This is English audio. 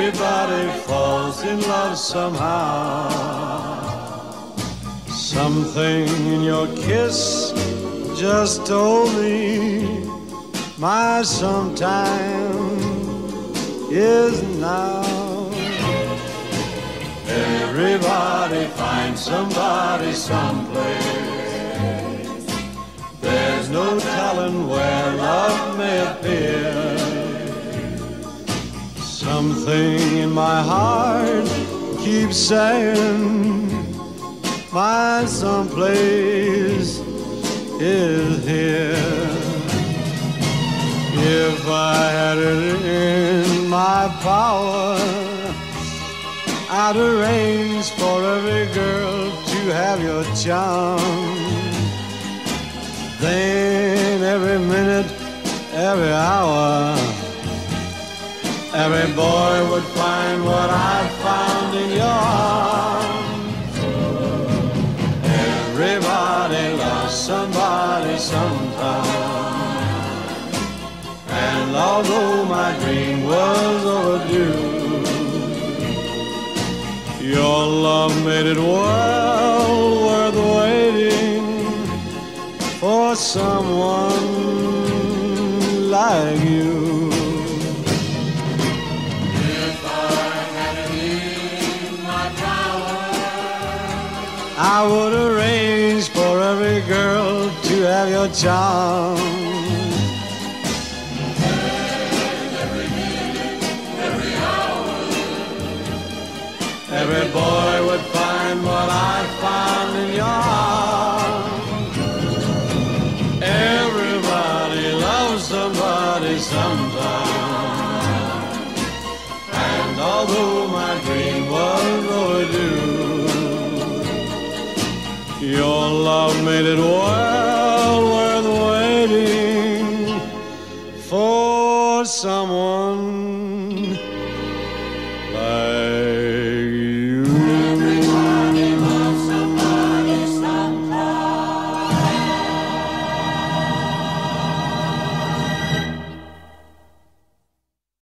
Everybody falls in love somehow. Something in your kiss just told me my sometime is now. Everybody finds somebody someplace. There's no telling where love may appear. Something in my heart keeps saying my someplace is here. If I had it in my power, I'd arrange for every girl to have your charm. Then every minute, every hour, every boy would find what I found in your arms. Everybody loves somebody sometime. And although my dream was overdue, your love made it well worth waiting for someone like you. I would arrange for every girl to have your charm. And every minute, every hour, every boy would find what I found in your arms. Everybody loves somebody sometime. And although my dream was overdue, your love made it well worth waiting for someone